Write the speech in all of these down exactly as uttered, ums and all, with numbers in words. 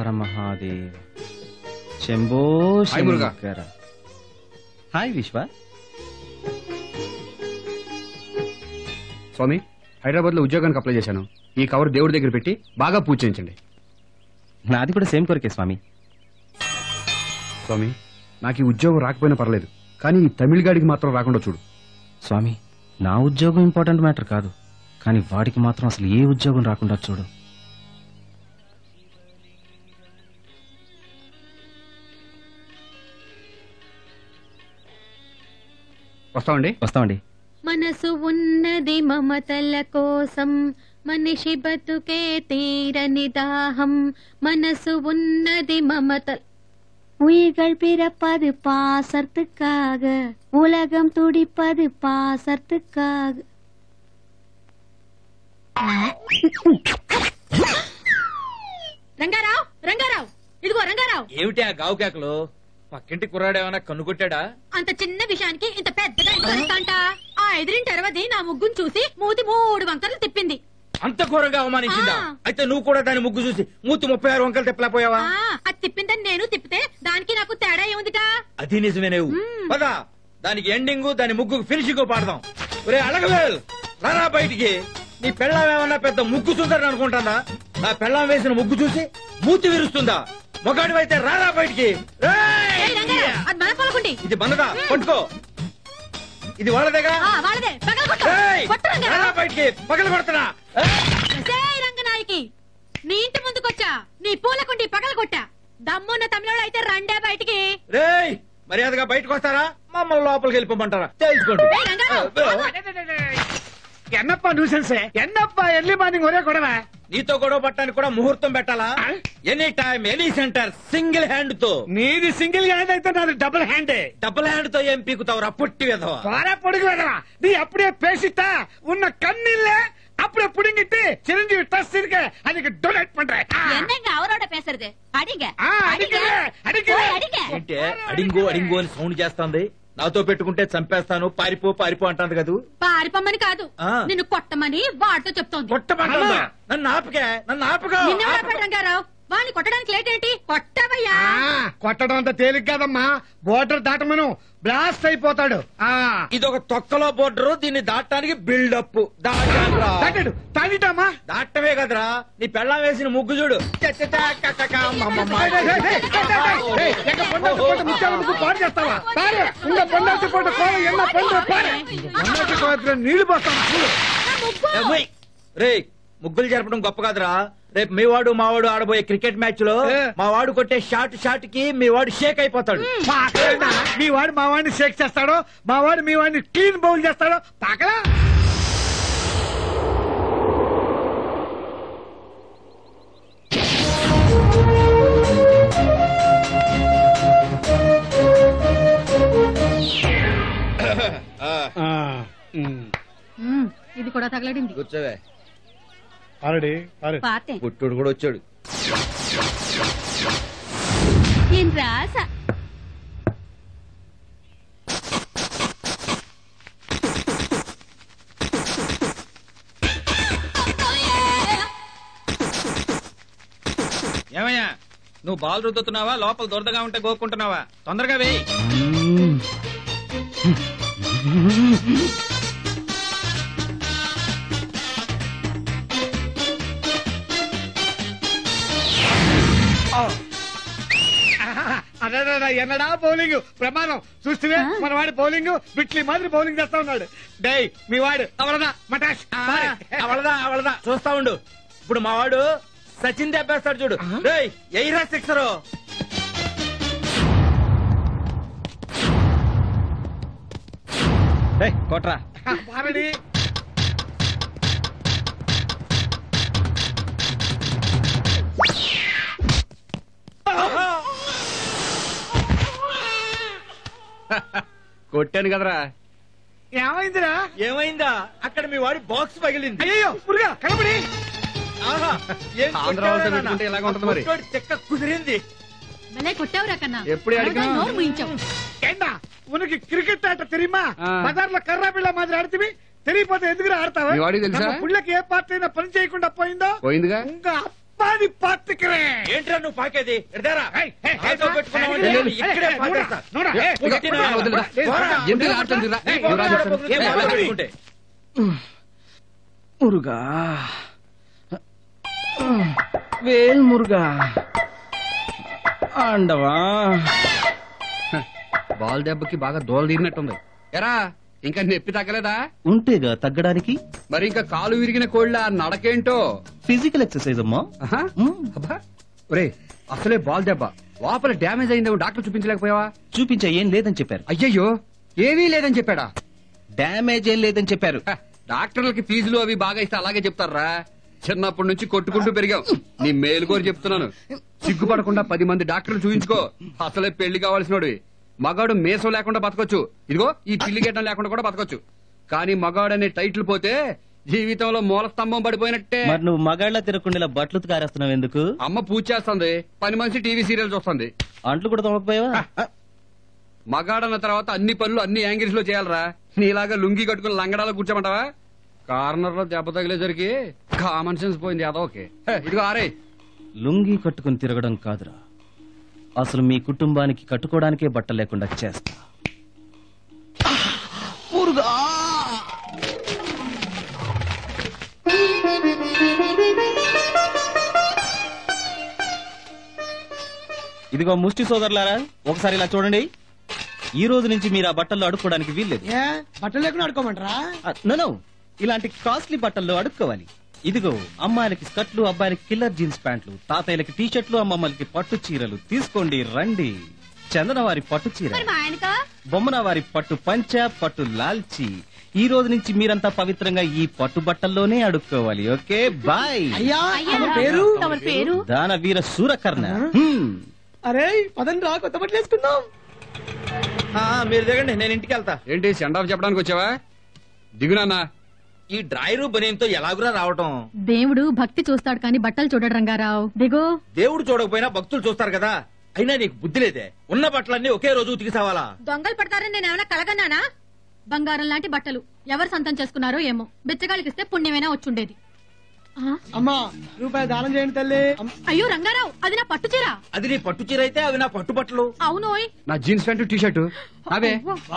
హర Mahadev Shambho Shankara. Hi Vishwa. స్వామి, హైదరాబాద్ లో ఉద్యోగానికి అప్లై చేశాను. ఈ కవర్ దేవుడి దగ్గర పెట్టి బాగా పూజ చేయించండి. నాది కూడా సేమ్ కోరికే స్వామి. స్వామి, నాకు ఈ ఉద్యోగం రాకపోయినా పర్లేదు, కానీ ఈ తమిళ గాడికి మాత్రం రాకుండా చూడు. స్వామి, నా ఉద్యోగం ఇంపార్టెంట్ మ్యాటర్ కాదు, కానీ వాడికి మాత్రం అసలు ఏ ఉద్యోగం రాకుండా చూడు. వస్తామండి వస్తామండి మనసు ఉన్నది మమతల కోసం, మనిషి బతుకే తీరని దాహం. మనసు ఉన్నది మమత. உயிர்கள் பிறப்பது பாசத்துக்காக, உலகம் துடிப்பது பாசத்துக்காக. రంగారావు, రంగారావు, ఇదిగో రంగారావు. ఏమిటి ఆ గావు కేకలు? పక్కింటి కుర్రాడేమన్నా కన్ను కొట్టాడా? అంత చిన్న విషయానికి ఇంత పెద్దగా అంట. ఆ ఎదిరింటి అరవది నా ముగ్గును చూసి మూతి మూడు వంకరలు తిప్పింది. అంత ఘోరంగా అవమానించిందా? అయితే నువ్వు కూడా దాని ముగ్గు చూసి మూతి ముప్పై ఆరు వంకలు తిప్పలేకపోయావా? అది తిప్పిందని నేను తిప్పితే దానికి నాకు తేడా ఏముందిగా? అది నిజమే. నువ్వు పదా దానికి ఎండింగ్, దాని ముగ్గుకు ఫినిషింగ్ పాడదాం. ఒరే అడగవేల్, రారా బయటికి. నీ పెళ్ళాం ఏమన్నా పెద్ద ముగ్గు చూద్దారని అనుకుంటానా? నా పెళ్ళాం వేసిన ముగ్గు చూసి మూతి విరుస్తుందా? మొగాడి అయితే రారా బయటికి. ఇది మనదా? పట్టుకో. ఇది వాళ్ళదేగా? బయటికి పగల కొడుతున్నా. రంగనాయకి, నీ ఇంటి ముందుకొచ్చా, నీ పూలకుండి పగల కొట్టా. దమ్మున్న తమిళోడు అయితే రండే బయటికి. రేయ్, మర్యాదగా బయటకు వస్తారా? మమ్మల్ని లోపలికి వెళ్ళిపోమంటారా? తెలుసుకోండి. ఎన్నప్ప న్యూసెన్సే, ఎన్నప్ప ఎర్లీ మార్నింగ్ ఒరే గొడవ. నీతో గొడవ పట్టడానికి కూడా ముహూర్తం పెట్టాలా? Any time any centre single hand తో. నీది సింగిల్ హ్యాండ్ అయితే నాది డబుల్ హ్యాండ్. డబుల్ హ్యాండ్ తో ఏం పీకుతావురా పొట్టి వెధవా? త్వర పొడుగు వెధవా. నీ అప్పుడే పేసిస్తా ఉన్న కన్నీళ్ళే அப்படியே புடுங்கிட்டு சிரஞ்சீவி ட்ரஸ்ட் இருக்கு, அதுக்கு டொனேட் பண்றேன். என்னங்க அவரோட பேசுறது? அடிங்க அடிங்க அடிங்க. ఏంటే అడింగో అడింగో అని సౌండ్ చేస్తుంది? నాతో పెట్టుకుంటే చంపేస్తాను, పారిపో పారిపో అంటాను కదా. పారిపోమని కాదు, నిన్ను కొట్టమని వాడితో చెప్తోంది. కొట్టమంటుందా? నన్ను ఆపకే, నన్ను ఆపగా. రంగారావు, వాడిని కొట్టడానికి లేట్ ఏంటి? కొట్టవయ్యా. కొట్టడం అంత తేలిక కాదమ్మా. బోర్డర్ దాటమను, బ్లాస్ట్ అయిపోతాడు. ఇదొక తొక్కలో బోర్డరు, దీన్ని దాటడానికి బిల్డప్. దాటాడు తాగిటామా? దాటమే కదరా, నీ పెళ్ళం వేసిన ముగ్గు చూడు. పాడు చేస్తావా? నీళ్లు పోస్తాను. రే, ముగ్గులు జరపడం గొప్ప కాదురా. రేపు మీ వాడు మా వాడు ఆడబోయే క్రికెట్ మ్యాచ్ లో మా వాడు కొట్టే షాట్ షాట్ కి మీ వాడు షేక్ అయిపోతాడు. మీ వాడు మా వాడిని షేక్ చేస్తాడో, మా వాడు మీ వాడిని క్లీన్ బౌల్ చేస్తాడో పాకలా. ఇది కూడా తగలడింది. కూర్చోవే. పుట్టుడు కూడా వచ్చాడు. ఏం రాస? ఏమయ్యా, నువ్వు బాల్ రుద్దుతున్నావా, లోపల దొరదగా ఉంటే గోక్కుంటున్నావా? తొందరగా వేయి. అదే ఎన్నడా బౌలింగ్ ప్రమాణం చూస్తే మన వాడి బౌలింగ్ బిట్లీ మాదిరి బౌలింగ్ చేస్తా ఉన్నాడు. డై మీ వాడు అవలదా మటాష్ అవలదా అవలదా చూస్తా ఉండు. ఇప్పుడు మా వాడు సచిన్ దెబ్బేస్తాడు చూడు. డేయ్ ఎయిరా సిక్సరు. కొట్రా బారడి. కొట్టాను కదరా. ఏమైందిరా? ఏమైందా? అక్కడ మీ వాడి బాక్స్ పగిలింది. అయ్యో పురుగా కనబడి. ఇలాగ ఉంటుంది మరి. చెక్క కుదిరింది. కొట్టావురా కన్నా, ఎప్పుడు అడిగినా ఉనికి క్రికెట్ ఆట తెరిమా? బజార్లో కర్రా బిళ్ళ మాదిరి ఆడితే తెలియపోతే ఎందుకు ఆడతావా? తెలుసా పుళ్ళకి ఏ పార్టీ అయినా పని చేయకుండా పోయిందో పోయిందిగా. ఇంకా అప్ప పాది పాతికరే. ఏంట్రా నువ్వు పాకేది ఎడదారా ఏయ్, ఏయ్, నాతో ఏయ్, పెట్టుకున్నావంటే ఏయ్, నేను ఏయ్, ఇక్కడే ఏయ్, పాకేస్తా. నోరా, ఏ, ఏయ్, పుట్టిన వదిలేరా, వదిలేరా. పోరా. ఎందుకు ఆడుతుందిరా? నీ ఏయ్, పోరా, రాజు, పోరా, ఏం పోరా, మాట్లాడు? పెట్టుకుంటే. మురుగా వేల్ మురుగా అండవా బాల్ దెబ్బకి బాగా దోల తీరినట్టుంది. ఎరా ఇంకా నొప్పి తగ్గలేదా? ఉంటేగా తగ్గడానికి మరి ఇంకా కాలు విరిగిన కోళ్ళ నడకేంటో. ఫిజికల్ ఎక్సర్సైజ్ అమ్మా. ఆహా. మ్, అబ్బా ఒరే అసలే బాల్ దెబ్బ లోపల డ్యామేజ్ అయిందేమో డాక్టర్ చూపించలేకపోయావా? చూపించా ఏం లేదని చెప్పారు. అయ్యయ్యో ఏమీ లేదని చెప్పాడా? డ్యామేజ్ ఏం లేదని చెప్పారు. హ, డాక్టర్లకి ఫీజులు అవి బాగా ఇస్తే అలాగే చెప్తారా? చిన్నప్పటి నుంచి కొట్టుకుంటూ పెరిగాం. నీ మేలు కోరి చెప్తున్నాను. సిగ్గుపడకుండా పది మంది డాక్టర్లు చూయించుకో. అసలే పెళ్లి కావాల్సినోడివి. మగాడు మేసం లేకుండా బతకొచ్చు, ఇదిగో ఈ పిల్లి గెట్టం లేకుండా కూడా బతకొచ్చు. కానీ మగాడు అనే టైటిల్ పోతే జీవితంలో మూల స్తంభం పడిపోయినట్టే. మరి నువ్వు మగాళ్ళ తిరగకుండా ఇలా బట్టలు కారేస్తున్నావు ఎందుకు? అమ్మ పూజ చేస్తుంది, పని మనిషి టీవీ సీరియల్ చూస్తుంది. అంట్లు కూడా తోమకపోయావా? మగాడన్న తర్వాత అన్ని పనులు అన్ని యాంగిల్స్ లో చేయాలరా. నీలాగా లుంగి కట్టుకుని లంగడాలో కూర్చోమంటావా? కార్నర్ లో దెబ్బ తగిలేసరికి కామన్ సెన్స్ పోయింది అదో. ఓకే ఇదిగో ఆరే. లుంగి కట్టుకుని తిరగడం కాదురా, అసలు మీ కుటుంబానికి కట్టుకోవడానికే బట్ట లేకుండా చేస్తా. మురుగా ఇదిగో ముష్టి సోదరులారా, ఒకసారి ఇలా చూడండి. ఈ రోజు నుంచి మీరు ఆ బట్టల్లో అడుక్కోవడానికి వీల్లేదు. బట్టలు లేకుండా ఆడుకోమంటారా? నో, ఇలాంటి కాస్ట్లీ బట్టల్లో అడుక్కోవాలి. ఇదిగో అమ్మాయిలకి స్కర్ట్లు, అబ్బాయిలకి కిల్లర్ జీన్స్ ప్యాంట్లు, తాతయ్యలకి టీ షర్ట్లు, అమ్మమ్మలకి పట్టు చీరలు. తీసుకోండి రండి. చందన వారి పట్టు చీర, మరి మా ఆయనకా? బొమ్మన వారి పట్టు పంచ, పట్టు లాల్చి. ఈ రోజు నుంచి మీరంతా పవిత్రంగా ఈ పట్టు బట్టల్లోనే అడుక్కోవాలి. Okay bye. అయ్యా అయ్యా, తమ పేరు? తమరి పేరు? దాన వీర సూరకర్ణ. హ్మ్. అరే పదండి రా, కొత్త బట్టలు వేసుకుందాం. ఆ, మీరు దిగండి, నేను ఇంటికి వెళ్తా. ఏంటి సెండ్ చెప్పడానికి వచ్చావా? దిగునాన్నా. ఈ డ్రైరు బనీంతో ఎలాగురా రావటం? దేవుడు భక్తి చూస్తాడు కానీ బట్టలు చూడడు రంగారావు. దిగు. దేవుడు చూడకపోయినా భక్తులు చూస్తారు కదా. అయినా నీకు బుద్ధి లేదే. ఉన్న బట్టలన్నీ ఒకే రోజు ఉతికిసావాలా? దొంగలు పడతారని నేను ఏమైనా కలగన్నానా? బంగారం లాంటి బట్టలు ఎవరు సొంతం చేసుకున్నారో ఏమో. బిచ్చగాళ్ళకిస్తే పుణ్యమైనా వచ్చుండేది. ఆ? అమ్మా రూపాయి దానం చేయండి తల్లి. అయ్యో రంగారావు, అది నా పట్టు చీర. అది నీ పట్టు చీర అయితే అవి నా పట్టు బట్టలు. అవునోయ్. నా జీన్స్ ప్యాంటు టీ షర్టు అవే.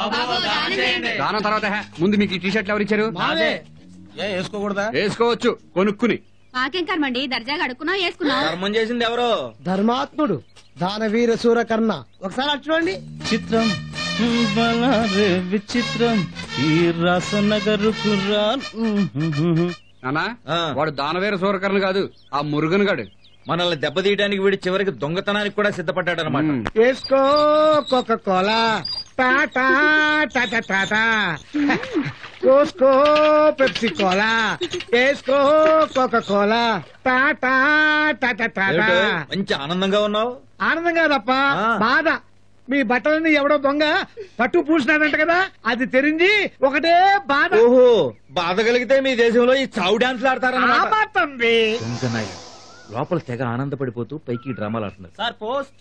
దానం తర్వాత హే, ముందు మీకు ఈ టీ షర్ట్లు ఎవరిచ్చారు? మావే. ఏ వేసుకోకూడదా? వేసుకోవచ్చు కొనుక్కుని. మాకేం కర్మండి, దర్జాగా అడుక్కున్నా వేసుకున్నా. ధర్మం చేసింది ఎవరో. ధర్మాత్ముడు దానవీర సూరకర్ణ. ఒకసారి అటు చూడండి. చిత్రం బలారే విచిత్రం ఈ రాసనగరుకు రా. నానా ఆ. వాడు దానవేర సూరకర్ణ కాదు, ఆ మురుగన్ గాడు. మనల్ని దెబ్బతీయడానికి వీడి చివరికి దొంగతనానికి కూడా సిద్ధపడ్డాడు అనమాట. మ్. వేసుకో Coca Cola tata tata tata. కోసుకో పెప్సీ కోలా. వేసుకో Coca Cola tata tata tata. మంచి ఆనందంగా ఉన్నావు. ఆనందంగా తప్ప ఆ. బాధ. మీ బట్టలన్నీ ఎవడో దొంగ పట్టు పూసినాడంట కదా, అది తెరించి ఒకటే బాధ. ఓహో, బాధ కలిగితే మీ దేశంలో ఈ చావు డాన్స్లు ఆడతారన్నమాట. ఆపాతండి. దొంగనాయ. లోపల తెగ ఆనందపడిపోతూ పైకి డ్రామాలు ఆడుతున్నారు. Sir post.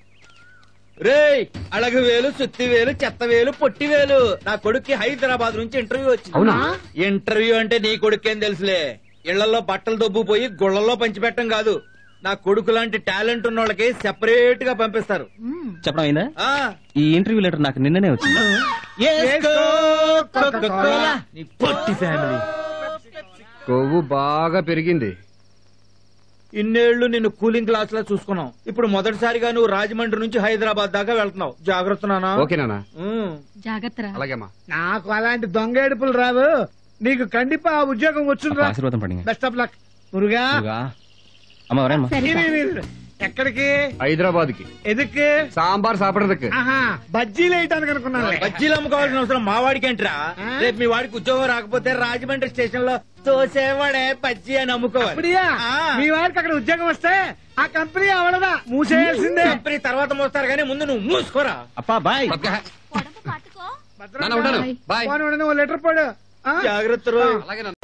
రేయ్, అళగు వేలు, సుత్తి వేలు, చెత్త వేలు, పొట్టి వేలు. నా కొడుక్కి హైదరాబాద్ నుంచి ఇంటర్వ్యూ వచ్చింది. అవునా? ఇంటర్వ్యూ అంటే నీ కొడుకేం తెలుసులే. ఇళ్లలో బట్టలు దొబ్బుపోయి గుళ్ళల్లో పంచిపెట్టం కాదు. నా కొడుకు లాంటి టాలెంట్ ఉన్న వాళ్ళకి సెపరేట్ గా పంపిస్తారు. చెప్పడం అయిందా? ఆ, ఈ ఇంటర్వ్యూ లెటర్ నాకు నిన్ననే వచ్చింది. వేసుకో కోకా కోలా. నీ పొట్టి ఫ్యామిలీ. కొవ్వు బాగా పెరిగింది. ఇన్నేళ్లు నిన్ను కూలింగ్ క్లాస్ లా చూసుకున్నాం. ఇప్పుడు మొదటిసారిగా నువ్వు రాజమండ్రి నుంచి హైదరాబాద్ దాకా వెళ్తున్నావు. జాగ్రత్త నానా. ఓకే నానా. ఉమ్. జాగ్రత్త. అలాగేమ్మా. నాకు అలాంటి దొంగ ఏడుపులు రావు. నీకు కండిపా ఆ ఉద్యోగం వచ్చుండ్రా. ఆశీర్వాదం పడింది. Best of luck Muruga. అమ్మ ఎవరమ్మా? ఇరి, ఇరి, ఇరి. ఎక్కడికి? హైదరాబాద్ కి. ఎదుక్కి? సాంబార్ సాపడదಕ್ಕೆ. ఆహా బజ్జీలు వేయటానికి అనుకున్నాను. బజ్జీలు అమ్ముకోవాల్సిన అవసరం మా వాడికి ఏంట్రా? రేపు మీ వాడికి ఉద్యోగం రాకపోతే రాజమండ్రి స్టేషన్ లో తోసేవాడే బజ్జీ అని అమ్ముకోవాలి. అప్పుడియా ఆ. మీ వారికి అక్కడ ఉద్యోగం వస్తే ఆ కంపెనీ అవడదా, మూసేయాల్సిందే. కంపెనీ తర్వాత మోస్తారు కానీ ముందు నువ్వు మూసుకోరా. అప్పా బాయ్. నాన్న ఉంటాను. బాయ్. పోనీ, ఓ లెటర్ పడు. ఆ? జాగ్రత్త రో. అలాగే నాన్న.